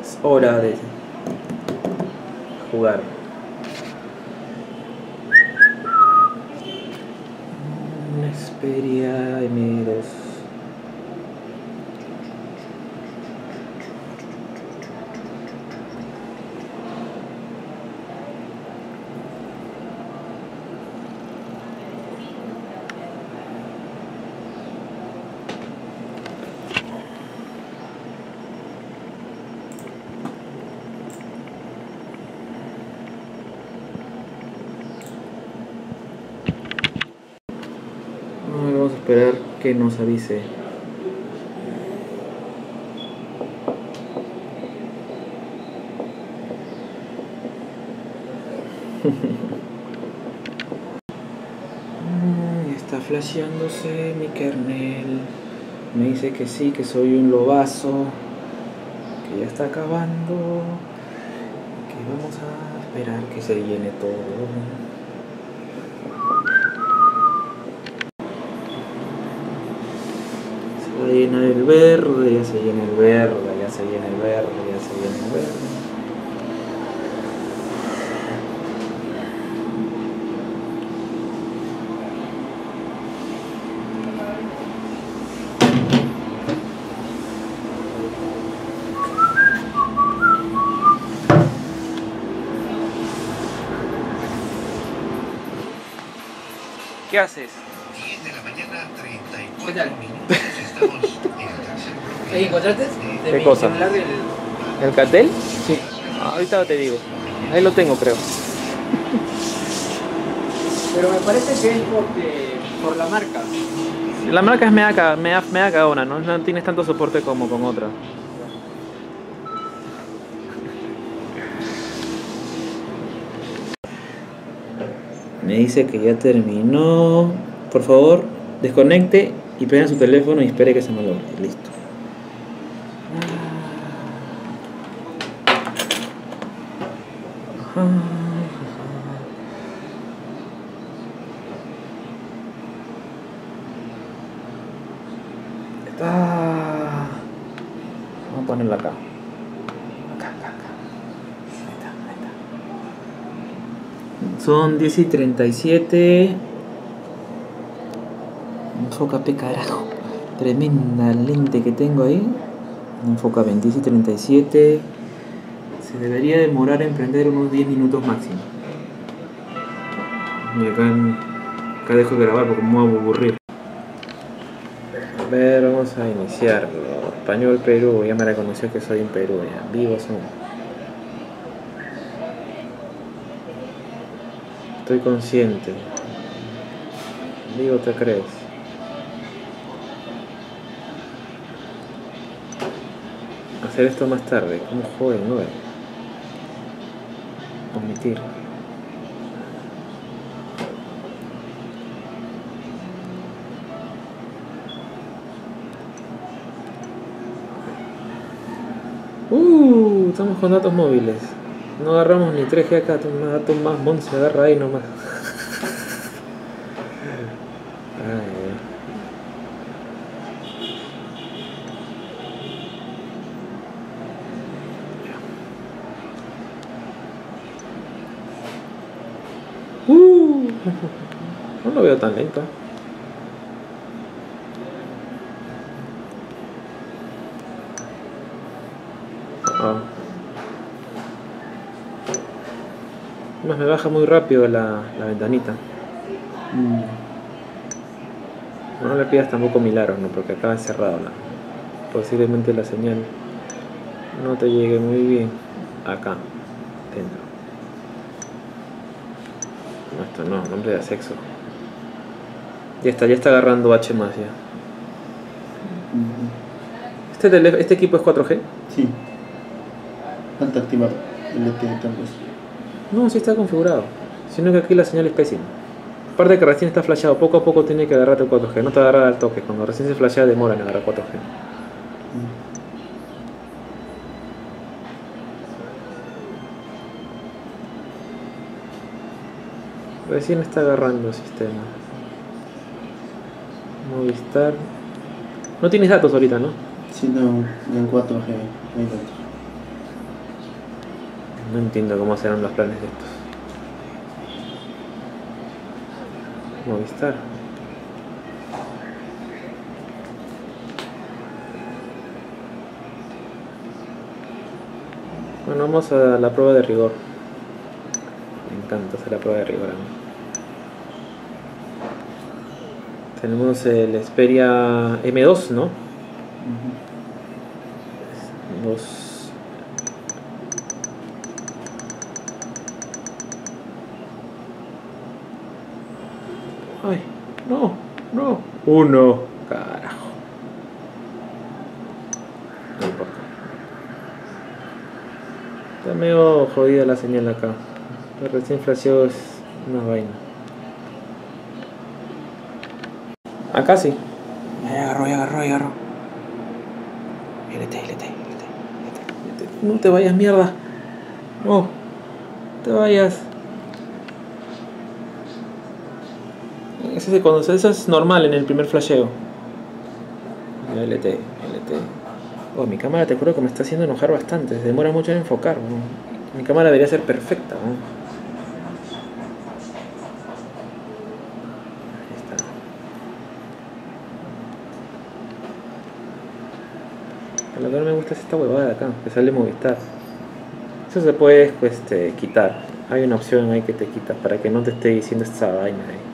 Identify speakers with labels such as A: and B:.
A: Es hora de jugar. Una Xperia M2. Vamos a esperar que nos avise. Está flasheándose mi kernel. Me dice que sí, que soy un lobazo, que ya está acabando, que vamos a esperar que se llene todo. Se va a llenar el verde, ya se llena el verde, ya se llena el verde, ya se llena el verde. ¿Qué haces?
B: 10 de la mañana, 34
C: ¿Qué tal?
B: minutos. Estamos en el tercer bloque.
C: ¿Ahí encontraste?
A: ¿Qué
C: Mi
A: cosa?
C: celular del...
A: ¿El cartel?
C: Sí.
A: Ahorita te digo. Ahí lo tengo, creo.
C: Pero me parece que es por la marca.
A: La marca es media cagona, ¿no? No tienes tanto soporte como con otra. Me dice que ya terminó. Por favor, desconecte y prenda su teléfono y espere que se me logre. Listo. Está. Vamos a ponerla acá. Acá. Ahí está. Son 10:37. Enfoca P, carajo. Tremenda lente que tengo ahí. Enfoca 10:37. Se debería demorar en prender unos 10 minutos máximo. Y acá dejo de grabar porque me voy a aburrir. A ver, vamos a iniciarlo. Español Perú, ya me reconoció que soy en Perú, ya. Vivo son. Estoy consciente. Vivo te crees. Hacer esto más tarde, como joven, ¿no? Omitir. Estamos con datos móviles. No agarramos ni 3G acá, datos más mon se agarra ahí nomás. No lo veo tan lento. Más me baja muy rápido la ventanita. No le pidas tampoco milagros, ¿no? Porque acá es cerrado. Posiblemente la señal no te llegue muy bien acá dentro. No, esto no, nombre de sexo. Ya está agarrando H más ya. ¿Este equipo es 4G?
D: Sí. Falta activar el LTE tal vez.
A: No, sí está configurado. Sino que aquí la señal es pésima. Aparte que recién está flashado, poco a poco tiene que agarrarte el 4G. No te agarra al toque. Cuando recién se flashea demora en agarrar 4G. Recién está agarrando el sistema. Movistar. No tienes datos ahorita, ¿no?
D: Sí, no, en 4G hay datos.
A: No entiendo cómo serán los planes de estos. Movistar. Bueno, vamos a la prueba de rigor. Me encanta hacer la prueba de rigor a mí. Tenemos el Xperia M2, ¿no? Dos. Ay, no, no. Uno, carajo. No importa. Está medio jodida la señal acá. La recién flasheó es una vaina. Acá sí. Ya agarró. LT. No te vayas, mierda. No te vayas. Eso es normal en el primer flasheo. LT. Oh, mi cámara te juro que me está haciendo enojar bastante. Se demora mucho en enfocar, ¿no? Mi cámara debería ser perfecta, ¿no? Ahí está. Lo que no me gusta es esta huevada de acá, que sale Movistar. Eso se puede quitar. Hay una opción ahí que te quitas para que no te esté diciendo esta vaina ahí.